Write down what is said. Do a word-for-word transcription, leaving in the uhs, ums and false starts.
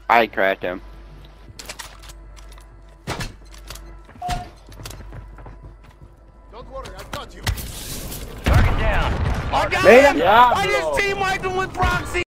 I cracked him. Don't worry, I got you. Target down. I got him! Yeah, I just bro. team wiped him with Proxy!